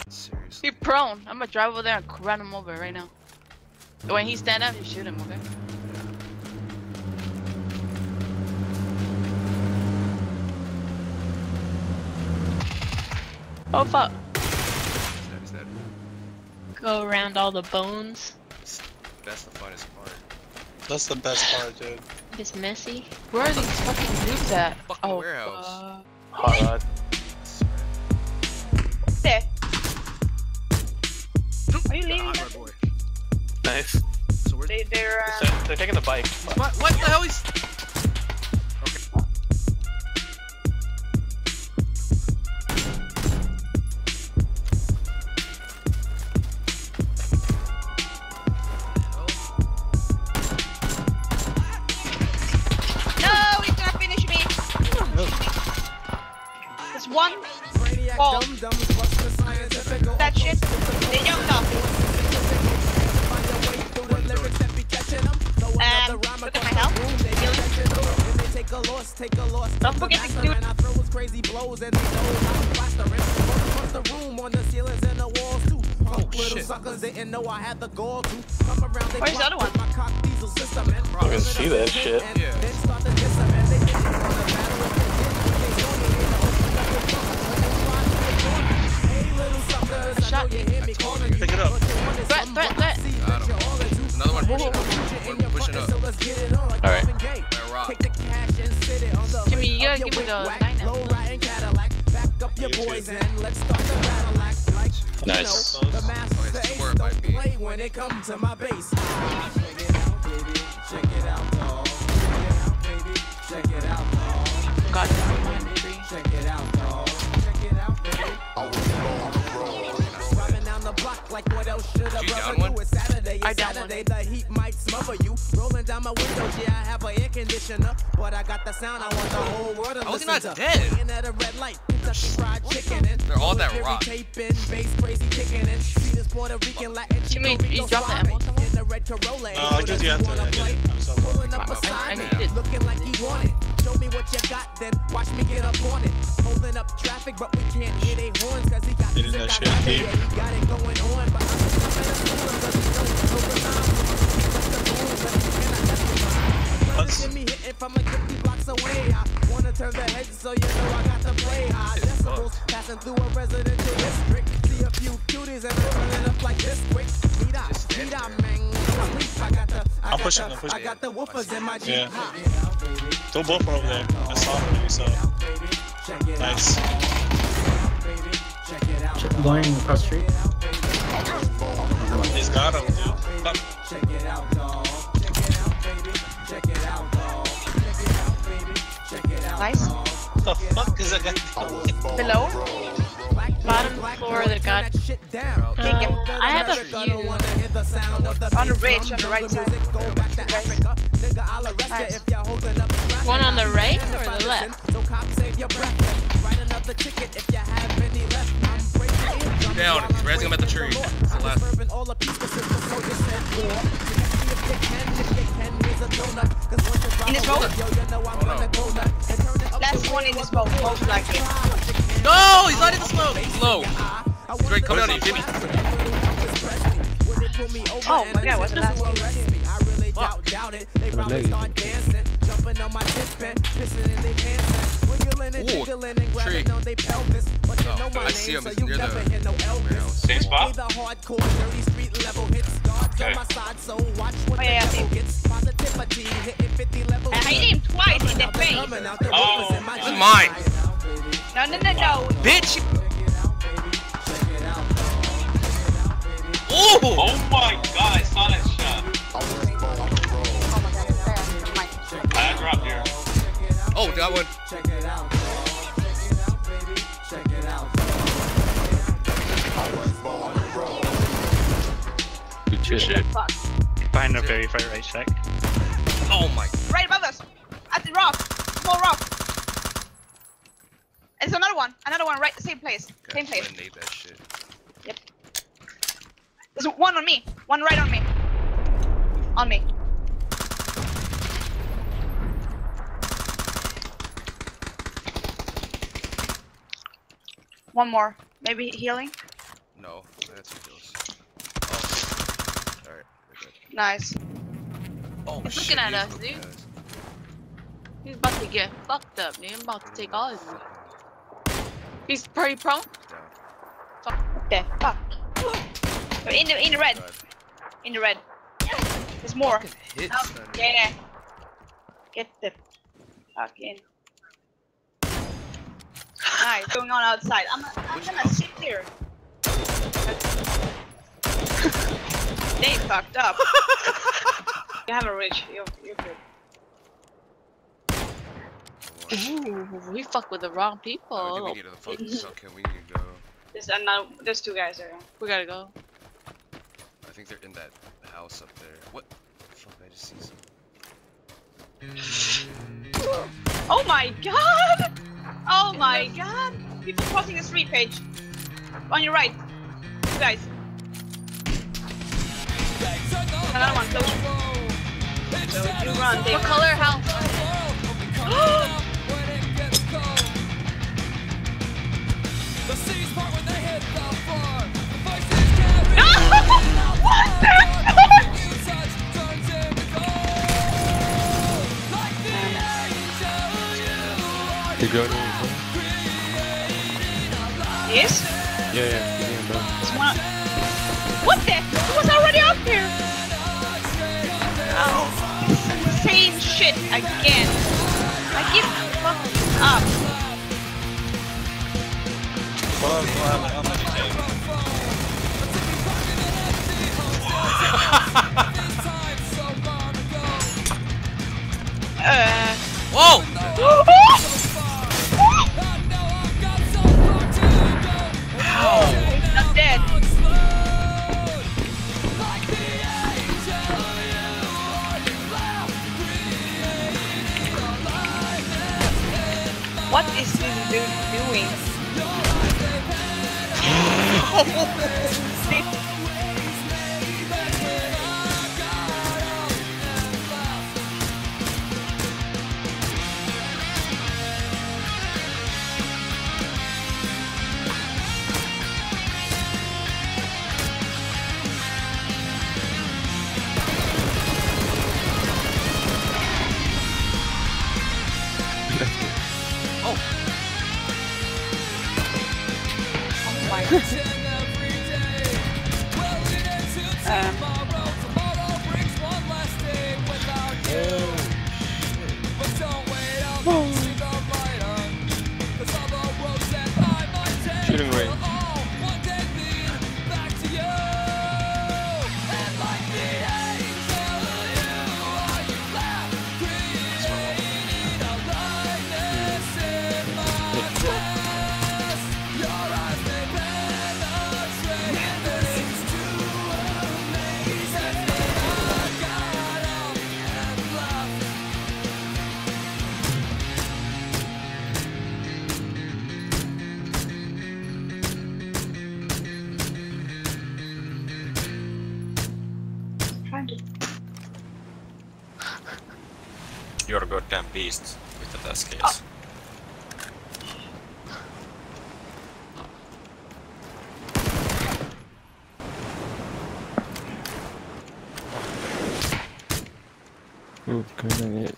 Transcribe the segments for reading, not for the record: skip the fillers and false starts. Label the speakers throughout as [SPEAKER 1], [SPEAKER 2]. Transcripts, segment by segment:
[SPEAKER 1] Seriously. He prone. I'm gonna drive over there and run him over right now. When he stand up, you shoot him, okay? Oh fuck.
[SPEAKER 2] He's dead.
[SPEAKER 3] Go around all the bones.
[SPEAKER 2] That's the funnest part.
[SPEAKER 4] That's the best part, dude.
[SPEAKER 3] It's messy.
[SPEAKER 1] Where are these fucking dudes at?
[SPEAKER 2] Fucking warehouse.
[SPEAKER 4] Hot rod.
[SPEAKER 1] There. Are you leaving?
[SPEAKER 4] Nice.
[SPEAKER 2] So we're
[SPEAKER 4] They're taking the bike.
[SPEAKER 2] what the hell is?
[SPEAKER 1] No, he's gonna finish me. There's one. Wall. That shit. They jumped off. Look at my health. Don't forget to do it.
[SPEAKER 2] Oh shit.
[SPEAKER 1] Where's the other one?
[SPEAKER 4] You can see that shit.
[SPEAKER 1] Shot me.
[SPEAKER 4] Pick it up.
[SPEAKER 1] Threat.
[SPEAKER 2] Another one pushing up. One pushing up.
[SPEAKER 4] Alright.
[SPEAKER 2] That rock.
[SPEAKER 1] Jimmy, you gotta give me the 9 now.
[SPEAKER 4] Nice.
[SPEAKER 2] Okay, somewhere it might be.
[SPEAKER 5] When it comes to my base.
[SPEAKER 1] God, behind the tree.
[SPEAKER 5] Check it out, dog. Check it out, baby. Driving down the block like what else should a brother do? It's Saturday,
[SPEAKER 1] I
[SPEAKER 5] it's
[SPEAKER 1] down
[SPEAKER 5] Saturday,
[SPEAKER 1] one.
[SPEAKER 5] the heat might smother you. Rolling down my windows, yeah, I have an air conditioner, but I got the sound I want the whole world to
[SPEAKER 2] How is he
[SPEAKER 5] listen
[SPEAKER 2] not
[SPEAKER 5] to.
[SPEAKER 2] dead?
[SPEAKER 5] Waiting at a red light, Kentucky Fried Chicken and
[SPEAKER 2] They're all that rock.
[SPEAKER 5] taping, bass crazy kicking and see this Puerto Rican Latin
[SPEAKER 1] Jimmy,
[SPEAKER 5] Chico
[SPEAKER 1] you
[SPEAKER 5] Rico
[SPEAKER 1] dropped the
[SPEAKER 5] suave
[SPEAKER 1] ammo somewhere?
[SPEAKER 5] in the red Corolla.
[SPEAKER 4] No, I just got that.
[SPEAKER 5] Pulling up
[SPEAKER 1] I
[SPEAKER 5] beside me,
[SPEAKER 1] need it.
[SPEAKER 5] looking like he wanted. Show me what you got, then watch me get up on it. Holding up traffic, but we can't hear they horns, cause he got
[SPEAKER 4] Didn't
[SPEAKER 5] music,
[SPEAKER 4] that
[SPEAKER 5] I
[SPEAKER 4] shit
[SPEAKER 5] got it,
[SPEAKER 4] deep?
[SPEAKER 5] yeah, he got it going on. But I'm just up in a cooler, cause he's still overtime. Punching me hitting from like 50 blocks away. I wanna turn the heads so you know I got to play. High decibels, passing through a residential district. See a few cuties and they're running up like this quick. Meet up, man.
[SPEAKER 4] I'm pushing.
[SPEAKER 5] I got the woofers in my Jeep.
[SPEAKER 4] Yeah. Throw both over there. I saw him maybe, so. Nice.
[SPEAKER 6] Going across the street.
[SPEAKER 4] He's got him, dude. Fuck.
[SPEAKER 5] Check it out, dog. Check it out, baby. Check it out, dog. Check it out, baby. Check it out.
[SPEAKER 1] Nice.
[SPEAKER 4] What the fuck is that guy?
[SPEAKER 1] Below? Bottom floor that got. I have a few. On the ridge, on the right side. Nice. One on the right or the left?
[SPEAKER 2] Down. He's raising him at the tree. It's the last.
[SPEAKER 1] In this boat? Last one in this boat, most likely.
[SPEAKER 2] No, he's not in the smoke. He's low. He's right coming down to you, Jimmy.
[SPEAKER 1] Oh my god, what's the last one?
[SPEAKER 2] Ooh, tree. Oh, I see him. He's near the warehouse.
[SPEAKER 4] Same spot?
[SPEAKER 5] Okay.
[SPEAKER 1] Oh yeah, I see him. I hit him twice in the face.
[SPEAKER 4] Oh,
[SPEAKER 2] This is mine.
[SPEAKER 1] No.
[SPEAKER 2] Bitch. Ooh.
[SPEAKER 4] Oh my god, I saw that shot.
[SPEAKER 1] Oh my god, it's there. Mine.
[SPEAKER 4] I dropped here.
[SPEAKER 2] Oh, that one.
[SPEAKER 5] Check it out, baby. Check it out.
[SPEAKER 4] Good shit.
[SPEAKER 1] Fuck.
[SPEAKER 4] Behind the very far right sec.
[SPEAKER 2] Oh my.
[SPEAKER 1] Right above us. At the rock. Small rock. There's another one. Another one right the same place. Same place.
[SPEAKER 2] I need that shit.
[SPEAKER 1] Yep. There's one on me. One right on me. On me. One more. Maybe healing.
[SPEAKER 2] No, that's two kills. Oh. Alright, we're good.
[SPEAKER 1] Nice.
[SPEAKER 2] Oh,
[SPEAKER 1] He's
[SPEAKER 2] shit,
[SPEAKER 1] looking at
[SPEAKER 2] he is
[SPEAKER 1] us,
[SPEAKER 2] looking
[SPEAKER 1] dude.
[SPEAKER 2] at us.
[SPEAKER 1] He's about to get fucked up, dude. I'm about to take all his loot. He's pretty prone.
[SPEAKER 2] Down.
[SPEAKER 1] Fuck. Okay, fuck. In the red.
[SPEAKER 2] God.
[SPEAKER 1] In the red. There's more.
[SPEAKER 2] Fucking hits,
[SPEAKER 1] Oh,
[SPEAKER 2] man.
[SPEAKER 1] yeah. Get the fuck in. Nice. Going on outside. I'm gonna sit here. They fucked up. You haven't reached. You're good. Ooh, we fuck with the wrong people.
[SPEAKER 2] I think we need to focus. Okay, we need to go.
[SPEAKER 1] There's two guys there. We gotta go.
[SPEAKER 2] I think they're in that house up there. What? Fuck, I just see some.
[SPEAKER 1] Oh my god! Oh my god! People crossing the street, Paige. On your right. You guys. Another one, close. So if you run, they
[SPEAKER 3] What color house?
[SPEAKER 7] Did you go?
[SPEAKER 1] Yes?
[SPEAKER 7] Yeah.
[SPEAKER 1] What the? He was already up here! Oh. Same shit again. I give fuck up.
[SPEAKER 2] Whoa!
[SPEAKER 1] I'm dead. What is this dude doing?
[SPEAKER 7] Shooting range.
[SPEAKER 4] You're a goddamn beast with the test case.
[SPEAKER 7] Ooh, good.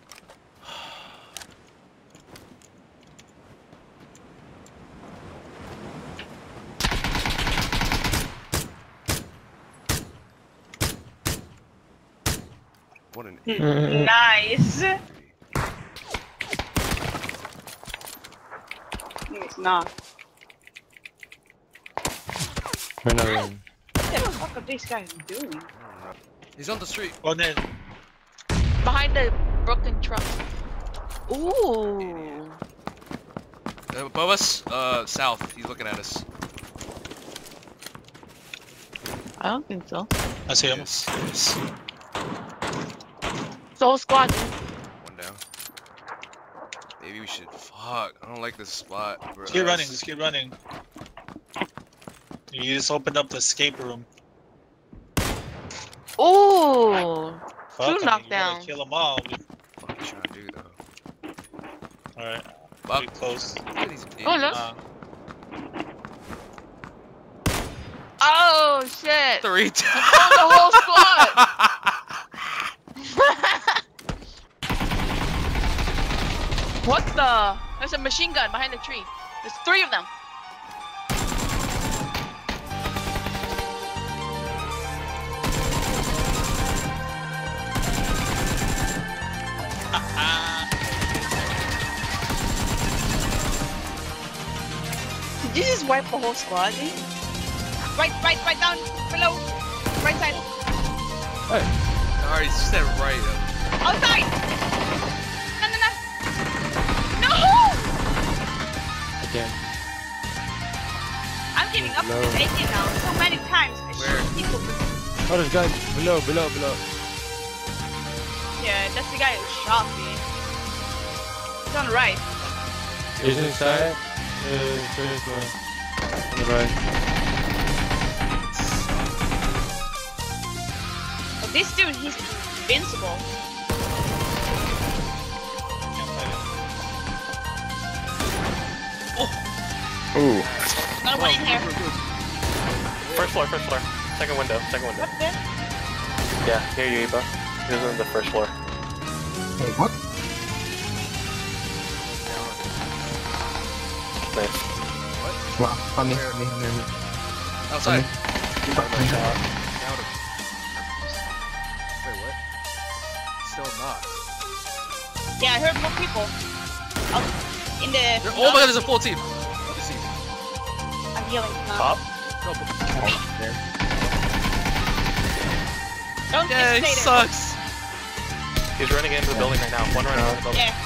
[SPEAKER 2] What an
[SPEAKER 1] Nice. It's not.
[SPEAKER 7] Try another one.
[SPEAKER 1] What the fuck are these guys doing?
[SPEAKER 2] He's on the street.
[SPEAKER 4] Oh, then.
[SPEAKER 3] Behind the broken truck. Ooh.
[SPEAKER 2] Above us, south. He's looking at us.
[SPEAKER 3] I don't think so.
[SPEAKER 4] I see him.
[SPEAKER 2] Yes.
[SPEAKER 3] Soul squad.
[SPEAKER 2] One down. Maybe we should. Fuck. I don't like this spot, bro.
[SPEAKER 4] Just keep running, just keep running. You just opened up the escape room.
[SPEAKER 3] Ooh.
[SPEAKER 4] Fuck, I mean,
[SPEAKER 3] knockdowns.
[SPEAKER 4] you gotta kill them all.
[SPEAKER 2] What are you trying to do, though?
[SPEAKER 4] Alright,
[SPEAKER 2] Fuck.
[SPEAKER 4] pretty close.
[SPEAKER 2] Look at these
[SPEAKER 3] Oh,
[SPEAKER 2] idiots.
[SPEAKER 3] no. Oh shit!
[SPEAKER 2] 3 times.
[SPEAKER 3] The whole squad! What the? There's a machine gun behind the tree. There's 3 of them. Did you just wipe the whole squad, dude? Right down, below, right side.
[SPEAKER 7] Hey.
[SPEAKER 2] Alright, you said right.
[SPEAKER 3] Outside! No!
[SPEAKER 7] Again.
[SPEAKER 3] I'm giving up
[SPEAKER 7] No.
[SPEAKER 3] on this AK now so many times. I
[SPEAKER 2] Where?
[SPEAKER 3] shoot people.
[SPEAKER 7] Oh, there's guys below.
[SPEAKER 3] Yeah, that's the guy who shot me. He's on the right.
[SPEAKER 7] He's inside. First one. On the right.
[SPEAKER 3] But this dude, he's invincible.
[SPEAKER 7] Ooh.
[SPEAKER 3] Got one in here.
[SPEAKER 8] First floor. Second window.
[SPEAKER 3] What there?
[SPEAKER 8] Yeah, here you, Eva. He was on the first floor.
[SPEAKER 6] Hey, what?
[SPEAKER 8] Nice.
[SPEAKER 6] Wow, on me.
[SPEAKER 2] Outside.
[SPEAKER 6] Down.
[SPEAKER 2] Down him. Wait, what? Still knocked.
[SPEAKER 3] Yeah, I heard more people. Out in the.
[SPEAKER 2] Oh my god, there's a full team. Let me see.
[SPEAKER 3] I'm healing now.
[SPEAKER 8] Top?
[SPEAKER 2] No, but
[SPEAKER 3] Don't
[SPEAKER 2] yeah, he
[SPEAKER 3] hesitate.
[SPEAKER 2] sucks.
[SPEAKER 8] He's running into the building right now. One running into the building.
[SPEAKER 3] Yeah.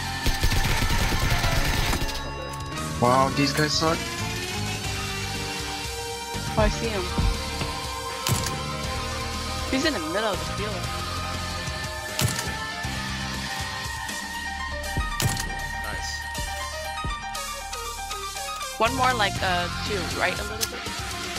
[SPEAKER 6] Wow, these guys suck.
[SPEAKER 3] Oh, I see him. He's in the middle of the field.
[SPEAKER 2] Nice.
[SPEAKER 3] One more, like, to your right a little bit.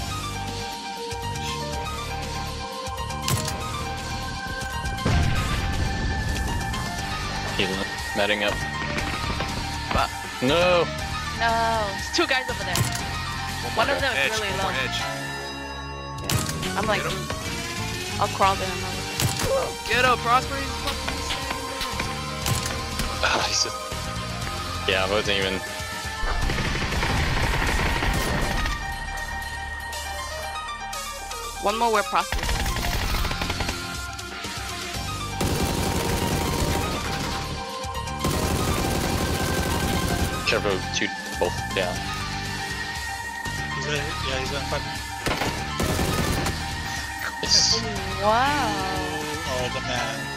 [SPEAKER 8] He's netting up.
[SPEAKER 3] But
[SPEAKER 8] No!
[SPEAKER 3] no, there's 2 guys over there. One of them is really
[SPEAKER 2] one
[SPEAKER 3] low.
[SPEAKER 2] more edge.
[SPEAKER 3] I'm like,
[SPEAKER 2] Get him.
[SPEAKER 3] I'll crawl down.
[SPEAKER 2] Get up, Prosper. He's fucking
[SPEAKER 8] He's just... Yeah, I wasn't even...
[SPEAKER 3] One more where Prosper.
[SPEAKER 8] Careful, 2 both down.
[SPEAKER 4] He's on fire.
[SPEAKER 8] It's...
[SPEAKER 3] Wow.
[SPEAKER 4] Oh, the man.